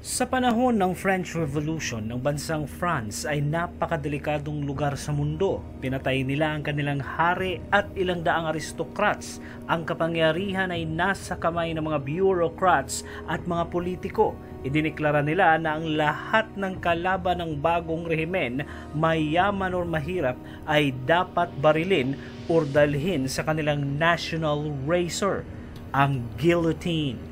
Sa panahon ng French Revolution, ng bansang France ay napakadelikadong lugar sa mundo. Pinatay nila ang kanilang hari at ilang daang aristocrats. Ang kapangyarihan ay nasa kamay ng mga bureaucrats at mga politiko. Idineklara nila na ang lahat ng kalaban ng bagong rehimen, mayaman o mahirap, ay dapat barilin o dalhin sa kanilang national razor, ang guillotine.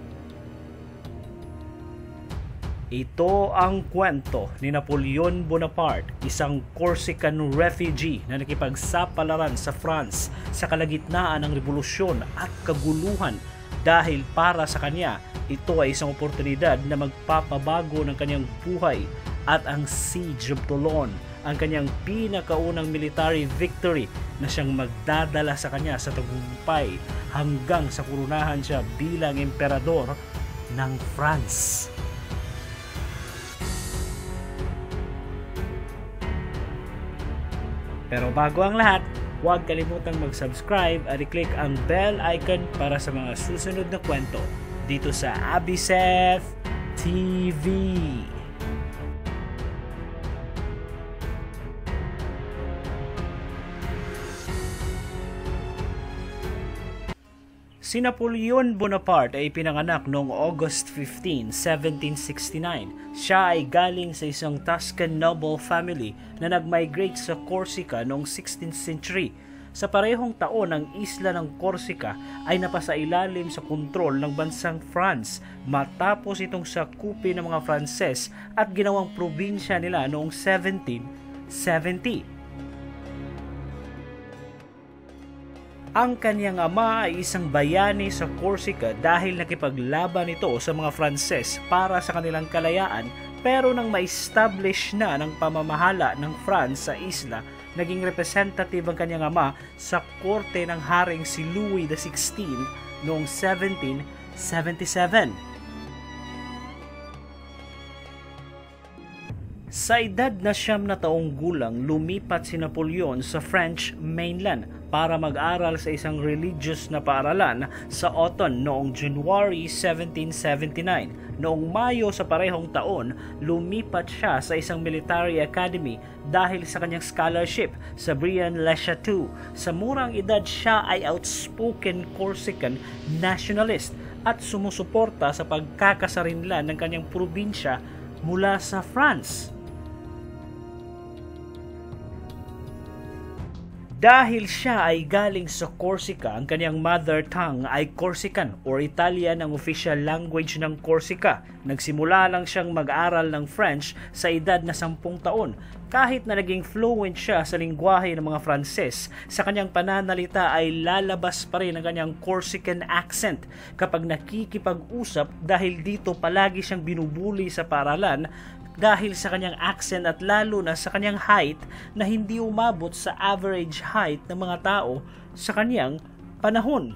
Ito ang kwento ni Napoleon Bonaparte, isang Corsican refugee na nakipagsapalaran sa France sa kalagitnaan ng revolusyon at kaguluhan. Dahil para sa kanya, ito ay isang oportunidad na magpapabago ng kanyang buhay, at ang Siege of Toulon, ang kanyang pinakaunang military victory na siyang magdadala sa kanya sa tagumpay hanggang sa kurunahan siya bilang emperador ng France. Pero bago ang lahat, huwag kalimutang mag-subscribe at i-click ang bell icon para sa mga susunod na kwento dito sa Abiseth TV. Si Napoleon Bonaparte ay pinanganak noong August 15, 1769. Siya ay galing sa isang Tuscan noble family na nag-migrate sa Corsica noong 16th century. Sa parehong taon, ang isla ng Corsica ay napasailalim sa kontrol ng bansang France matapos itong sakupin ng mga Franses at ginawang probinsya nila noong 1770. Ang kanyang ama ay isang bayani sa Corsica dahil nakipaglaban ito sa mga Franses para sa kanilang kalayaan, pero nang ma-establish na ng pamamahala ng France sa isla, naging representative ang kanyang ama sa korte ng haring si Louis XVI noong 1777. Sa edad na 9 na taong gulang, lumipat si Napoleon sa French mainland para mag-aral sa isang religious na paaralan sa Autun noong January 1779. Noong Mayo sa parehong taon, lumipat siya sa isang military academy dahil sa kanyang scholarship sa Briand-le-Château. Sa murang edad, siya ay outspoken Corsican nationalist at sumusuporta sa pagkakasarinlan ng kanyang probinsya mula sa France. Dahil siya ay galing sa Corsica, ang kanyang mother tongue ay Corsican or Italian ang official language ng Corsica. Nagsimula lang siyang mag-aral ng French sa edad na 10 taon. Kahit na naging fluent siya sa lingwahe ng mga Franses, sa kanyang pananalita ay lalabas pa rin ang kanyang Corsican accent kapag nakikipag-usap, dahil dito palagi siyang binubuli sa paaralan dahil sa kanyang accent at lalo na sa kanyang height na hindi umabot sa average height ng mga tao sa kanyang panahon.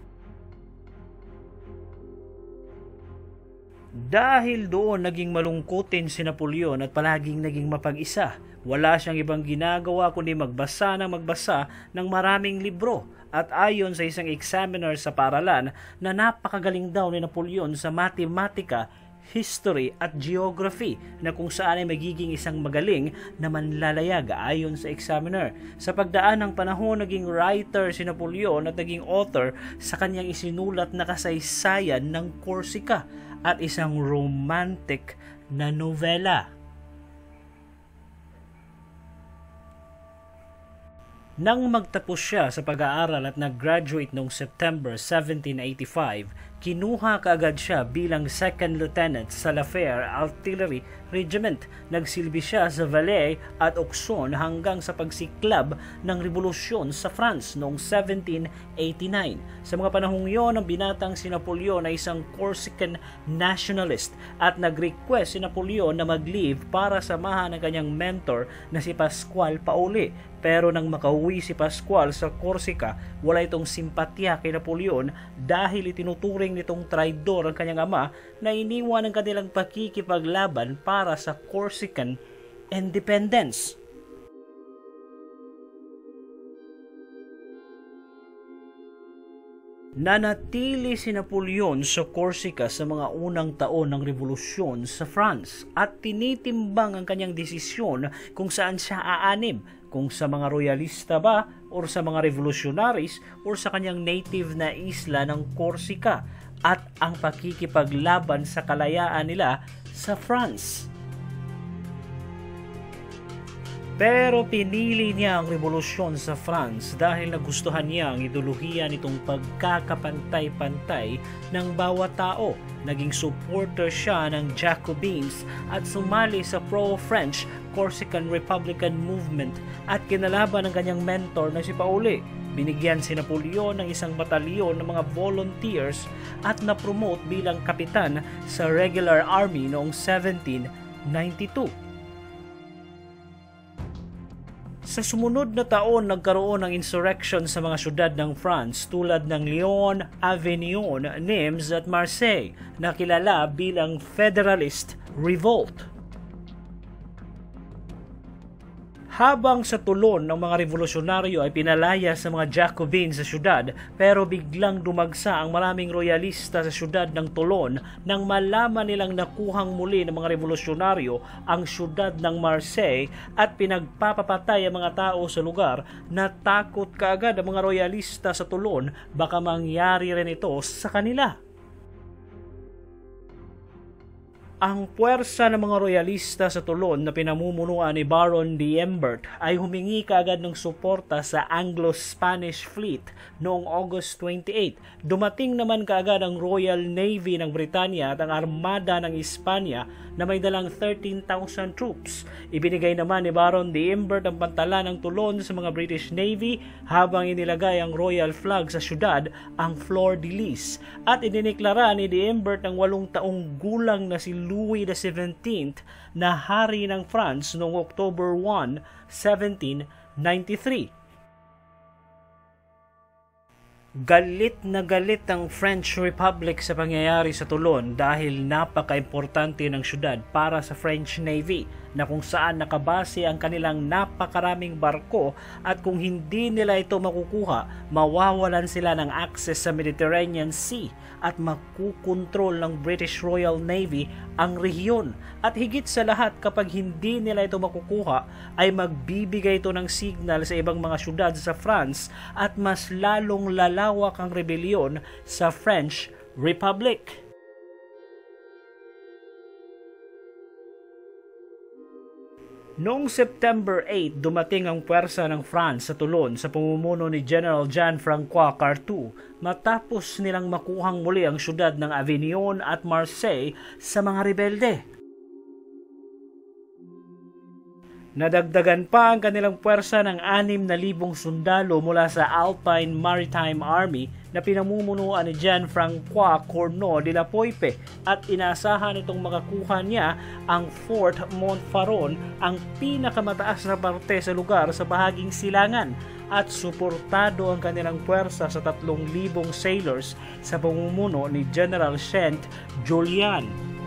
Dahil doon naging malungkutin si Napoleon at palaging naging mapag-isa. Wala siyang ibang ginagawa kundi magbasa ng maraming libro. At ayon sa isang examiner sa paaralan na napakagaling daw ni Napoleon sa matematika, history at geography, na kung saan ay magiging isang magaling na manlalayag ayon sa examiner. Sa pagdaan ng panahon, naging writer si Napoleon at naging author sa kanyang isinulat na kasaysayan ng Corsica at isang romantic na nobela. Nang magtapos siya sa pag-aaral at nag-graduate noong September 1785, kinuha kaagad siya bilang second lieutenant sa Lafayette Artillery Regiment. Nagsilbi siya sa Valais at Auxonne hanggang sa pagsiklab ng revolusyon sa France noong 1789. Sa mga panahong iyon, ang binatang si Napoleon ay isang Corsican nationalist at nag-request si Napoleon na mag-leave para samahan ang kanyang mentor na si Pascual Paoli. Pero nang makauwi si Pascual sa Corsica, wala itong simpatya kay Napoleon dahil itinuturing nitong traidor ang kanyang ama na iniwan ang kanilang pakikipaglaban para sa Corsican independence. Nanatili si Napoleon sa Corsica sa mga unang taon ng revolusyon sa France at tinitimbang ang kanyang desisyon kung saan siya aanib, kung sa mga royalista ba o sa mga revolutionaries o sa kanyang native na isla ng Corsica at ang pakikipaglaban sa kalayaan nila sa France. Pero pinili niya ang revolusyon sa France dahil nagustuhan niya ang ideolohiya nitong pagkakapantay-pantay ng bawat tao. Naging supporter siya ng Jacobins at sumali sa pro-French Corsican Republican Movement at kinalaban ng kanyang mentor na si Pauli. Binigyan si Napoleon ng isang batalyon ng mga volunteers at na-promote bilang kapitan sa regular army noong 1792. Sa sumunod na taon, nagkaroon ng insurrection sa mga syudad ng France tulad ng Lyon, Avignon, Nimes at Marseille na kilala bilang Federalist Revolt. Habang sa tulon ng mga revolusyonaryo ay pinalaya sa mga Jacobins sa syudad, pero biglang dumagsa ang maraming royalista sa syudad ng Toulon nang malaman nilang nakuhang muli ng mga revolusyonaryo ang syudad ng Marseille at pinagpapapatay ang mga tao sa lugar. Natakot kaagad ang mga royalista sa Toulon, baka mangyari rin ito sa kanila. Ang puwersa ng mga royalista sa Toulon na pinamumunuan ni Baron d'Imbert ay humingi kaagad ng suporta sa Anglo-Spanish Fleet noong August 28. Dumating naman kaagad ang Royal Navy ng Britanya at ang Armada ng Espanya na may dalang 13,000 troops. Ibinigay naman ni Baron d'Imbert ang pantalan ng Toulon sa mga British Navy habang inilagay ang royal flag sa syudad, ang Fleur de Lis, at idiniklara ni d'Imbert ng 8 taong gulang na si Louis XVII na hari ng France noong October 1, 1793. Galit na galit ang French Republic sa pangyayari sa Toulon dahil napaka-importante ng syudad para sa French Navy na kung saan nakabase ang kanilang napakaraming barko at kung hindi nila ito makukuha, mawawalan sila ng access sa Mediterranean Sea at makukontrol ng British Royal Navy ang rehiyon. At higit sa lahat, kapag hindi nila ito makukuha, ay magbibigay ito ng signal sa ibang mga syudad sa France at mas lalong lalawak ang rebellion sa French Republic. Noong September 8, dumating ang puwersa ng France sa Toulon sa pamumuno ni General Jean-François Cartou matapos nilang makuhang muli ang syudad ng Avignon at Marseille sa mga rebelde. Nadagdagan pa ang kanilang puwersa ng 6,000 sundalo mula sa Alpine Maritime Army na pinamumunuan ni Jean-François Cournot de la Poype at inaasahan itong makakuha niya ang Fort Montfaron, ang pinakamataas na parte sa lugar sa bahaging silangan, at suportado ang kanilang puwersa sa 3,000 sailors sa pamumuno ni General Saint-Julien.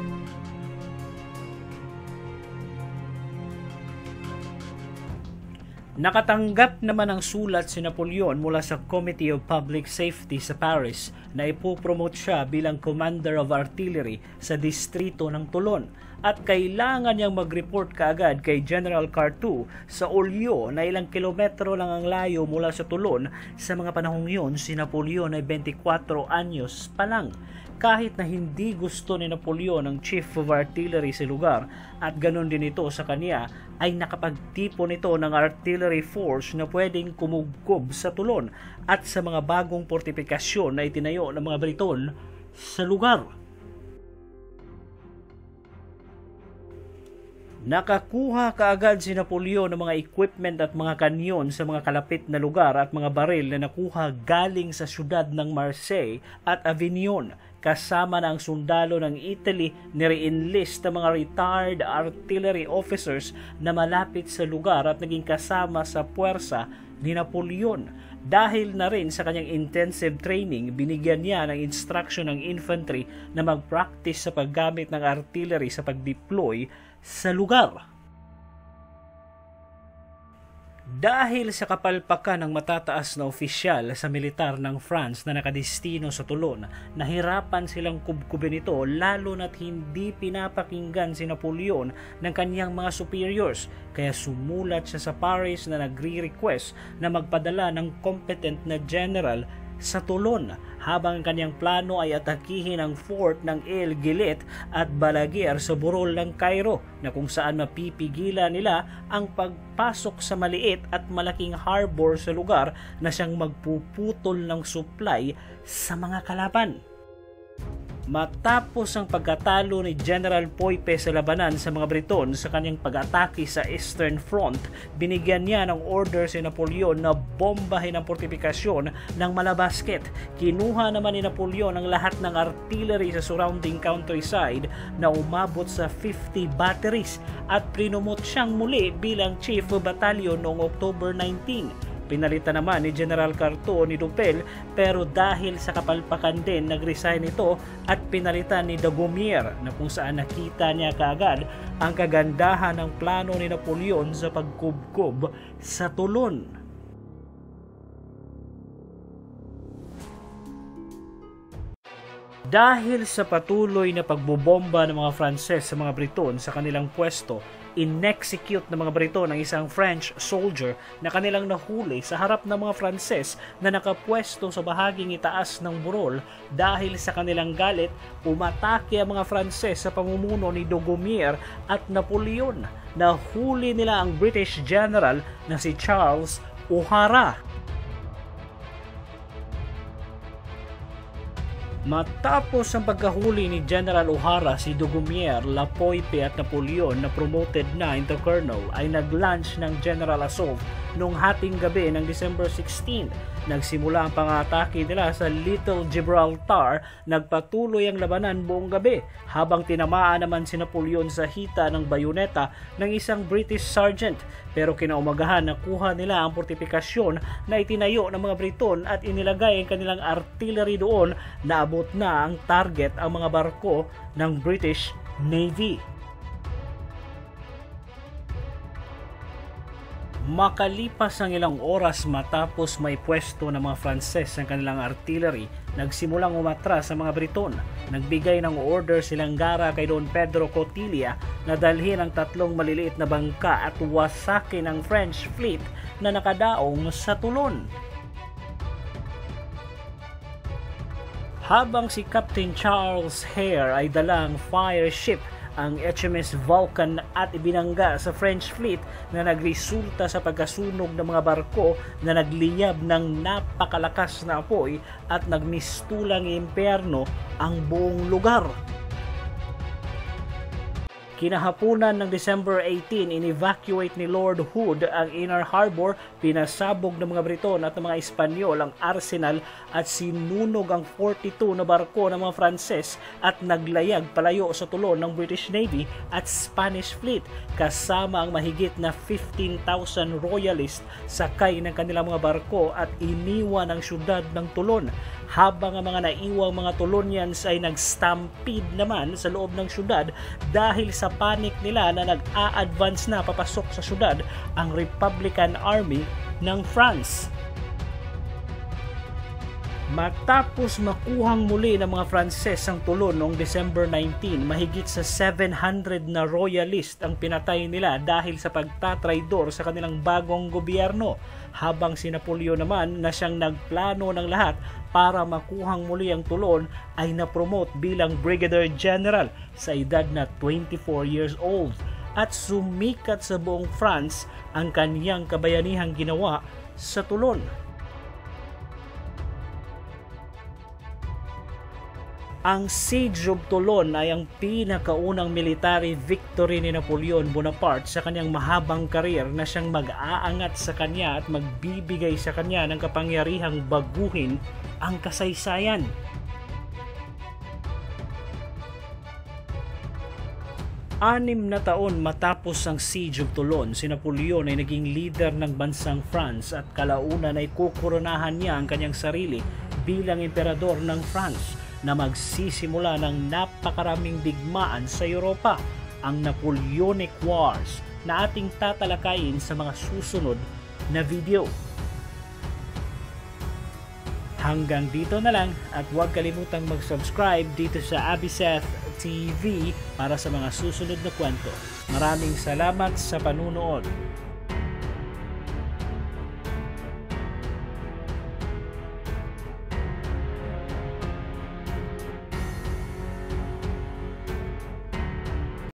Nakatanggap naman ng sulat si Napoleon mula sa Committee of Public Safety sa Paris na ipopromote siya bilang Commander of Artillery sa distrito ng Toulon at kailangan niyang mag-report kaagad kay General Cartou sa Olio na ilang kilometro lang ang layo mula sa Toulon. Sa mga panahong yun, si Napoleon ay 24 anyos pa lang. Kahit na hindi gusto ni Napoleon ang Chief of Artillery sa lugar at ganon din ito sa kanya, ay nakapagtipon ito ng artillery force na pwedeng kumugkob sa Toulon at sa mga bagong fortifikasyon na itinayo ng mga Briton sa lugar. Nakakuha kaagad si Napoleon ng mga equipment at mga kanyon sa mga kalapit na lugar at mga baril na nakuha galing sa syudad ng Marseille at Avignon. Kasama na ang sundalo ng Italy, nire-enlist ng mga retired artillery officers na malapit sa lugar at naging kasama sa puwersa ni Napoleon. Dahil na rin sa kanyang intensive training, binigyan niya ng instruction ng infantry na mag-practice sa paggamit ng artillery sa pag-deploy sa lugar. Dahil sa kapalpakan ng matataas na opisyal sa militar ng France na nakadestino sa Toulon, nahirapan silang kubkubin ito lalo na't hindi pinapakinggan si Napoleon ng kanyang mga superiors, kaya sumulat siya sa Paris na nagre-request na magpadala ng competent na general sa Toulon, habang ang kanyang plano ay atakihin ang fort ng El Gilet at Balaguer sa burol ng Cairo, na kung saan mapipigilan nila ang pagpasok sa maliit at malaking harbor sa lugar na siyang magpuputol ng supply sa mga kalaban. Matapos ang pagkatalo ni General Poype sa labanan sa mga Briton sa kanyang pag-atake sa Eastern Front, binigyan niya ng order si Napoleon na bombahin ang fortifikasyon ng Malabasket. Kinuha naman ni Napoleon ang lahat ng artillery sa surrounding countryside na umabot sa 50 batteries at prinumot siyang muli bilang Chief of Battalion noong October 19. Pinalitan naman ni General Carto ni Dupel, pero dahil sa kapalpakan din nag-resign ito at pinalitan ni Daguerre, na kung saan nakita niya kaagad ang kagandahan ng plano ni Napoleon sa pagkubkob sa Toulon. Dahil sa patuloy na pagbobomba ng mga Franses sa mga Briton sa kanilang pwesto, in-execute ng mga Briton ang isang French soldier na kanilang nahuli sa harap ng mga Franses na nakapwesto sa bahaging itaas ng burol. Dahil sa kanilang galit, umatake ang mga Franses sa pamumuno ni Daguerre at Napoleon. Nahuli nila ang British general na si Charles O'Hara. Matapos ang pagkahuli ni General O'Hara, si Daguerre, Lapoipe at Napoleon na promoted na into colonel ay nag-launch ng general assault noong hating gabi ng December 16. Nagsimula ang pangatake nila sa Little Gibraltar. Nagpatuloy ang labanan buong gabi habang tinamaan naman si Napoleon sa hita ng bayoneta ng isang British sergeant. Pero kinaumagahan nakuha nila ang fortifikasyon na itinayo ng mga Briton at inilagay ang kanilang artillery doon. Naabot na ang target ang mga barko ng British Navy. Makalipas ang ilang oras matapos may pwesto ng mga Franses ang kanilang artillery, nagsimulang umatras sa mga Briton. Nagbigay ng order silang gara kay Don Pedro Cotilla na dalhin ang 3 maliliit na bangka at wasakin ang French fleet na nakadaong sa Toulon. Habang si Captain Charles Hare ay dalang fire ship, ang HMS Vulcan, at ibinangga sa French fleet na nagresulta sa pagkasunog ng mga barko na nagliyab ng napakalakas na apoy at nagmistulang impyerno ang buong lugar. Kinahapunan ng December 18, in-evacuate ni Lord Hood ang Inner Harbor, pinasabog ng mga Briton at ng mga Espanyol ang arsenal at sinunog ang 42 na barko ng mga Franses at naglayag palayo sa Toulon ng British Navy at Spanish Fleet, kasama ang mahigit na 15,000 royalist sakay ng kanilang mga barko at iniwan ang syudad ng Toulon, habang ang mga naiwang mga Toulonians ay nag-stampede naman sa loob ng syudad dahil sa panic nila na nag-a-advance na papasok sa syudad ang Republican Army ng France. Matapos makuhang muli ng mga Franses ang Toulon noong December 19, mahigit sa 700 na royalist ang pinatay nila dahil sa pagtatraidor sa kanilang bagong gobyerno, habang si Napoleon naman na siyang nagplano ng lahat para makuhang muli ang Toulon ay napromote bilang Brigadier General sa edad na 24 years old, at sumikat sa buong France ang kaniyang kabayanihang ginawa sa Toulon. Ang Siege of Toulon ay ang pinakaunang military victory ni Napoleon Bonaparte sa kanyang mahabang karir na siyang mag-aangat sa kanya at magbibigay sa kanya ng kapangyarihang baguhin ang kasaysayan. Anim na taon matapos ang Siege of Toulon, si Napoleon ay naging leader ng bansang France at kalaunan ay kukoronahan niya ang kanyang sarili bilang emperador ng France na magsisimula ng napakaraming digmaan sa Europa, ang Napoleonic Wars, na ating tatalakayin sa mga susunod na video. Hanggang dito na lang at huwag kalimutang mag-subscribe dito sa Abiseth TV para sa mga susunod na kwento. Maraming salamat sa panunood.